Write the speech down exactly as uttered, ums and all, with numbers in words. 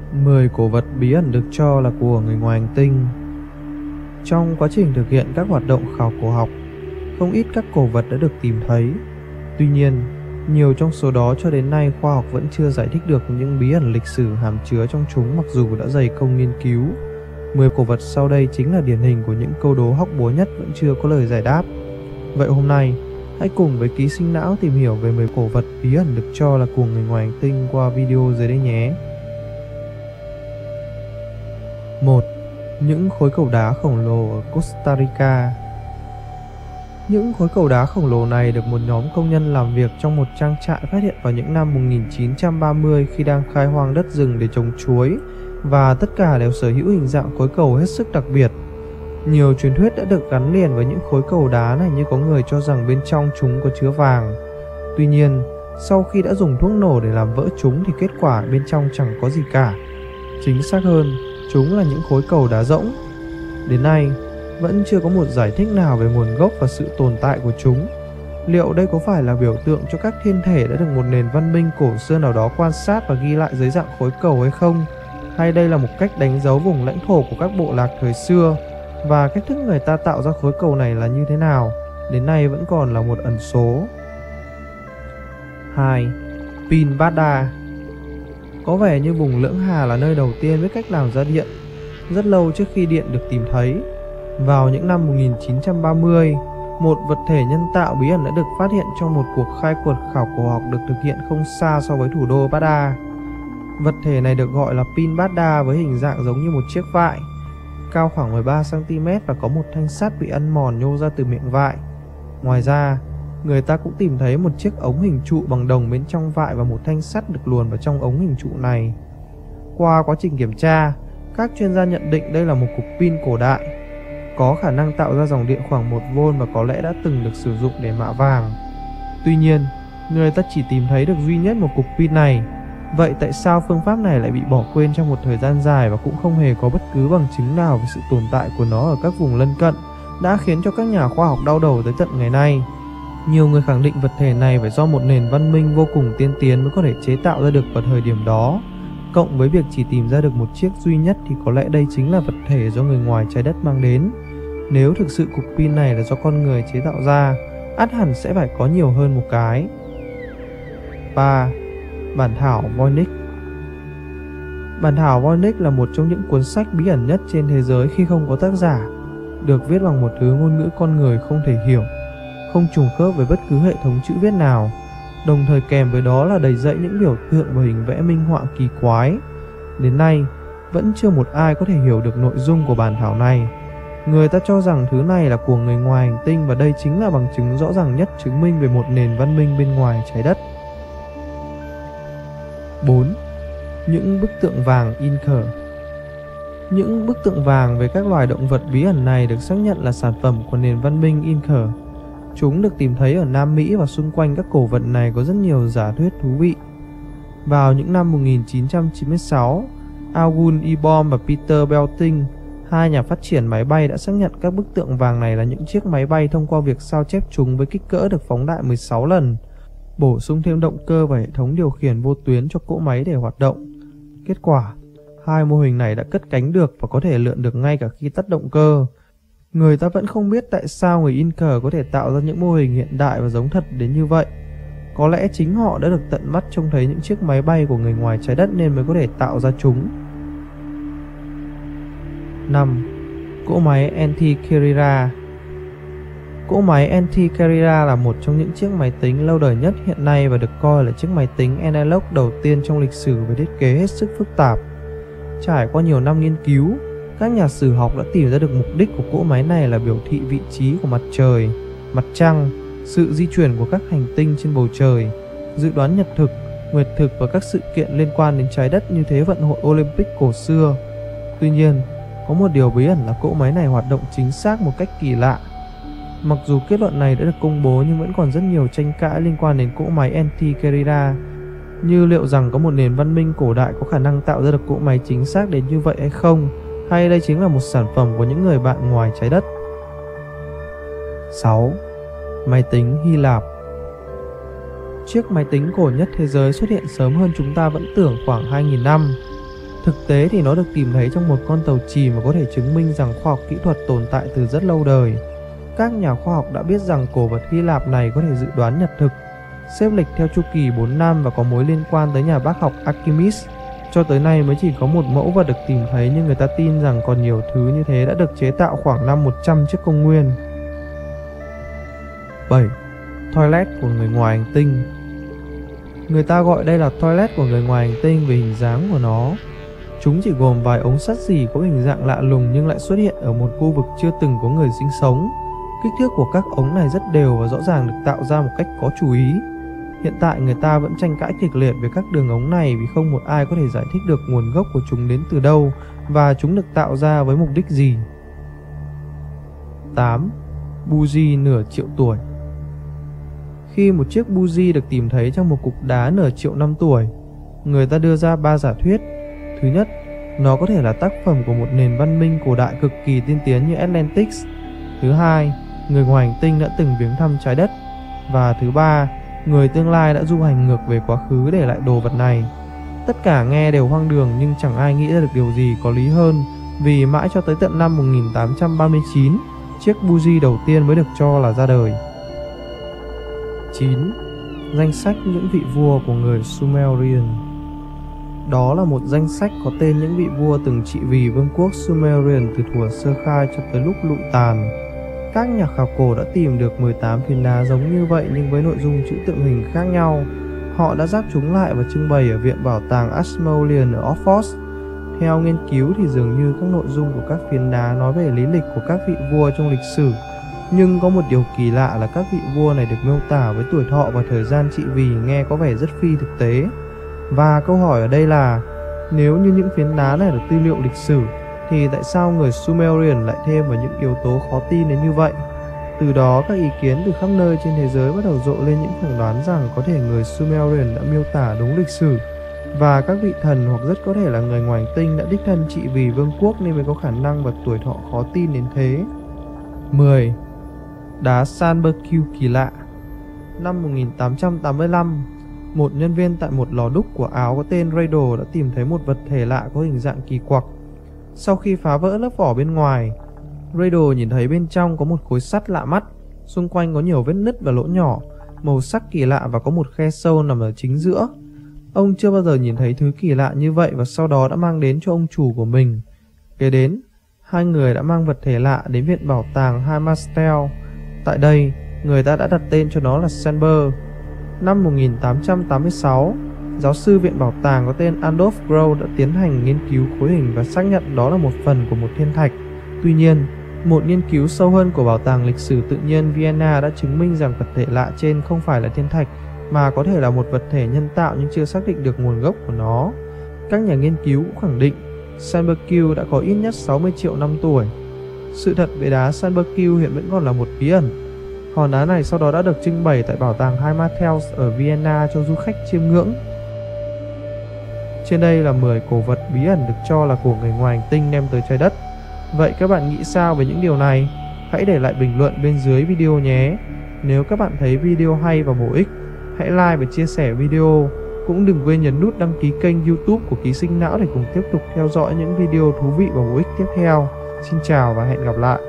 mười cổ vật bí ẩn được cho là của người ngoài hành tinh. Trong quá trình thực hiện các hoạt động khảo cổ học, không ít các cổ vật đã được tìm thấy. Tuy nhiên, nhiều trong số đó cho đến nay khoa học vẫn chưa giải thích được những bí ẩn lịch sử hàm chứa trong chúng, mặc dù đã dày công nghiên cứu. mười cổ vật sau đây chính là điển hình của những câu đố hóc búa nhất vẫn chưa có lời giải đáp. Vậy hôm nay, hãy cùng với Ký Sinh Não tìm hiểu về mười cổ vật bí ẩn được cho là của người ngoài hành tinh qua video dưới đây nhé. một. Những khối cầu đá khổng lồ ở Costa Rica. Những khối cầu đá khổng lồ này được một nhóm công nhân làm việc trong một trang trại phát hiện vào những năm một nghìn chín trăm ba mươi khi đang khai hoang đất rừng để trồng chuối, và tất cả đều sở hữu hình dạng khối cầu hết sức đặc biệt. Nhiều truyền thuyết đã được gắn liền với những khối cầu đá này, như có người cho rằng bên trong chúng có chứa vàng. Tuy nhiên, sau khi đã dùng thuốc nổ để làm vỡ chúng thì kết quả bên trong chẳng có gì cả. Chính xác hơn, chúng là những khối cầu đá rỗng. Đến nay, vẫn chưa có một giải thích nào về nguồn gốc và sự tồn tại của chúng. Liệu đây có phải là biểu tượng cho các thiên thể đã được một nền văn minh cổ xưa nào đó quan sát và ghi lại dưới dạng khối cầu hay không? Hay đây là một cách đánh dấu vùng lãnh thổ của các bộ lạc thời xưa, và cách thức người ta tạo ra khối cầu này là như thế nào, đến nay vẫn còn là một ẩn số. hai. Pin Bát Đa. Có vẻ như vùng Lưỡng Hà là nơi đầu tiên với cách làm ra điện, rất lâu trước khi điện được tìm thấy. Vào những năm một nghìn chín trăm ba mươi, một vật thể nhân tạo bí ẩn đã được phát hiện trong một cuộc khai quật khảo cổ học được thực hiện không xa so với thủ đô Bát Đa. Vật thể này được gọi là pin Bát Đa với hình dạng giống như một chiếc vại, cao khoảng mười ba xăng ti mét và có một thanh sắt bị ăn mòn nhô ra từ miệng vại. Ngoài ra, người ta cũng tìm thấy một chiếc ống hình trụ bằng đồng bên trong vại và một thanh sắt được luồn vào trong ống hình trụ này. Qua quá trình kiểm tra, các chuyên gia nhận định đây là một cục pin cổ đại, có khả năng tạo ra dòng điện khoảng một vôn và có lẽ đã từng được sử dụng để mạ vàng. Tuy nhiên, người ta chỉ tìm thấy được duy nhất một cục pin này. Vậy tại sao phương pháp này lại bị bỏ quên trong một thời gian dài và cũng không hề có bất cứ bằng chứng nào về sự tồn tại của nó ở các vùng lân cận, đã khiến cho các nhà khoa học đau đầu tới tận ngày nay? Nhiều người khẳng định vật thể này phải do một nền văn minh vô cùng tiên tiến mới có thể chế tạo ra được vào thời điểm đó. Cộng với việc chỉ tìm ra được một chiếc duy nhất thì có lẽ đây chính là vật thể do người ngoài trái đất mang đến. Nếu thực sự cục pin này là do con người chế tạo ra, ắt hẳn sẽ phải có nhiều hơn một cái. ba. Bản thảo Voynich. Bản thảo Voynich là một trong những cuốn sách bí ẩn nhất trên thế giới khi không có tác giả, được viết bằng một thứ ngôn ngữ con người không thể hiểu, không trùng khớp với bất cứ hệ thống chữ viết nào, đồng thời kèm với đó là đầy dẫy những biểu tượng và hình vẽ minh họa kỳ quái. Đến nay, vẫn chưa một ai có thể hiểu được nội dung của bản thảo này. Người ta cho rằng thứ này là của người ngoài hành tinh, và đây chính là bằng chứng rõ ràng nhất chứng minh về một nền văn minh bên ngoài trái đất. bốn. Những bức tượng vàng Inca. Những bức tượng vàng về các loài động vật bí ẩn này được xác nhận là sản phẩm của nền văn minh Inca. Chúng được tìm thấy ở Nam Mỹ, và xung quanh các cổ vật này có rất nhiều giả thuyết thú vị. Vào những năm một nghìn chín trăm chín mươi sáu, August Ebom và Peter Belting, hai nhà phát triển máy bay, đã xác nhận các bức tượng vàng này là những chiếc máy bay thông qua việc sao chép chúng với kích cỡ được phóng đại mười sáu lần, bổ sung thêm động cơ và hệ thống điều khiển vô tuyến cho cỗ máy để hoạt động. Kết quả, hai mô hình này đã cất cánh được và có thể lượn được ngay cả khi tắt động cơ. Người ta vẫn không biết tại sao người Inca có thể tạo ra những mô hình hiện đại và giống thật đến như vậy. Có lẽ chính họ đã được tận mắt trông thấy những chiếc máy bay của người ngoài trái đất nên mới có thể tạo ra chúng. năm. Cỗ máy Antikythera. Cỗ Máy Antikythera là một trong những chiếc máy tính lâu đời nhất hiện nay và được coi là chiếc máy tính analog đầu tiên trong lịch sử với thiết kế hết sức phức tạp. Trải qua nhiều năm nghiên cứu, các nhà sử học đã tìm ra được mục đích của cỗ máy này là biểu thị vị trí của mặt trời, mặt trăng, sự di chuyển của các hành tinh trên bầu trời, dự đoán nhật thực, nguyệt thực và các sự kiện liên quan đến trái đất như Thế vận hội Olympic cổ xưa. Tuy nhiên, có một điều bí ẩn là cỗ máy này hoạt động chính xác một cách kỳ lạ. Mặc dù kết luận này đã được công bố nhưng vẫn còn rất nhiều tranh cãi liên quan đến cỗ máy Antikythera, như liệu rằng có một nền văn minh cổ đại có khả năng tạo ra được cỗ máy chính xác đến như vậy hay không, hay đây chính là một sản phẩm của những người bạn ngoài trái đất. sáu. Máy tính Hy Lạp. Chiếc máy tính cổ nhất thế giới xuất hiện sớm hơn chúng ta vẫn tưởng khoảng hai nghìn năm. Thực tế thì nó được tìm thấy trong một con tàu chìm và có thể chứng minh rằng khoa học kỹ thuật tồn tại từ rất lâu đời. Các nhà khoa học đã biết rằng cổ vật Hy Lạp này có thể dự đoán nhật thực, xếp lịch theo chu kỳ bốn năm và có mối liên quan tới nhà bác học Archimedes. Cho tới nay mới chỉ có một mẫu vật được tìm thấy, nhưng người ta tin rằng còn nhiều thứ như thế đã được chế tạo khoảng năm một trăm trước công nguyên. bảy. Toilet của người ngoài hành tinh. Người ta gọi đây là toilet của người ngoài hành tinh vì hình dáng của nó. Chúng chỉ gồm vài ống sắt gỉ có hình dạng lạ lùng nhưng lại xuất hiện ở một khu vực chưa từng có người sinh sống. Kích thước của các ống này rất đều và rõ ràng được tạo ra một cách có chú ý. Hiện tại người ta vẫn tranh cãi kịch liệt về các đường ống này vì không một ai có thể giải thích được nguồn gốc của chúng đến từ đâu và chúng được tạo ra với mục đích gì. tám. Buji nửa triệu tuổi. Khi một chiếc buji được tìm thấy trong một cục đá nửa triệu năm tuổi, người ta đưa ra ba giả thuyết. Thứ nhất, nó có thể là tác phẩm của một nền văn minh cổ đại cực kỳ tiên tiến như Atlantis. Thứ hai, người ngoài hành tinh đã từng viếng thăm trái đất. Và thứ ba, người tương lai đã du hành ngược về quá khứ để lại đồ vật này. Tất cả nghe đều hoang đường nhưng chẳng ai nghĩ ra được điều gì có lý hơn, vì mãi cho tới tận năm một nghìn tám trăm ba mươi chín, chiếc buji đầu tiên mới được cho là ra đời. chín. Danh sách những vị vua của người Sumerian. Đó là một danh sách có tên những vị vua từng trị vì vương quốc Sumerian từ thuở sơ khai cho tới lúc lụi tàn. Các nhà khảo cổ đã tìm được mười tám phiến đá giống như vậy nhưng với nội dung chữ tượng hình khác nhau. Họ đã ráp chúng lại và trưng bày ở Viện Bảo tàng Ashmolean ở Oxford. Theo nghiên cứu thì dường như các nội dung của các phiến đá nói về lý lịch của các vị vua trong lịch sử. Nhưng có một điều kỳ lạ là các vị vua này được miêu tả với tuổi thọ và thời gian trị vì nghe có vẻ rất phi thực tế. Và câu hỏi ở đây là, nếu như những phiến đá này là tư liệu lịch sử, thì tại sao người Sumerian lại thêm vào những yếu tố khó tin đến như vậy? Từ đó các ý kiến từ khắp nơi trên thế giới bắt đầu rộ lên những phỏng đoán rằng có thể người Sumerian đã miêu tả đúng lịch sử, và các vị thần hoặc rất có thể là người ngoài hành tinh đã đích thân trị vì vương quốc nên mới có khả năng và tuổi thọ khó tin đến thế. mười. Đá Sandberg-Q kỳ lạ. Năm một nghìn tám trăm tám mươi lăm, một nhân viên tại một lò đúc của Áo có tên Radel đã tìm thấy một vật thể lạ có hình dạng kỳ quặc. Sau khi phá vỡ lớp vỏ bên ngoài, Radel nhìn thấy bên trong có một khối sắt lạ mắt, xung quanh có nhiều vết nứt và lỗ nhỏ, màu sắc kỳ lạ và có một khe sâu nằm ở chính giữa. Ông chưa bao giờ nhìn thấy thứ kỳ lạ như vậy và sau đó đã mang đến cho ông chủ của mình. Kế đến, hai người đã mang vật thể lạ đến Viện Bảo tàng Hammerstein. Tại đây, người ta đã đặt tên cho nó là Sandberg. Năm một nghìn tám trăm tám mươi sáu, giáo sư Viện Bảo tàng có tên Adolf Groh đã tiến hành nghiên cứu khối hình và xác nhận đó là một phần của một thiên thạch. Tuy nhiên, một nghiên cứu sâu hơn của Bảo tàng Lịch sử Tự nhiên Vienna đã chứng minh rằng vật thể lạ trên không phải là thiên thạch, mà có thể là một vật thể nhân tạo nhưng chưa xác định được nguồn gốc của nó. Các nhà nghiên cứu cũng khẳng định Sandberg-Q đã có ít nhất sáu mươi triệu năm tuổi. Sự thật về đá Sandberg-Q hiện vẫn còn là một bí ẩn. Hòn đá này sau đó đã được trưng bày tại bảo tàng Heimathaus ở Vienna cho du khách chiêm ngưỡng. Trên đây là mười cổ vật bí ẩn được cho là của người ngoài hành tinh đem tới trái đất. Vậy các bạn nghĩ sao về những điều này? Hãy để lại bình luận bên dưới video nhé. Nếu các bạn thấy video hay và bổ ích, hãy like và chia sẻ video. Cũng đừng quên nhấn nút đăng ký kênh YouTube của Ký Sinh Não để cùng tiếp tục theo dõi những video thú vị và bổ ích tiếp theo. Xin chào và hẹn gặp lại.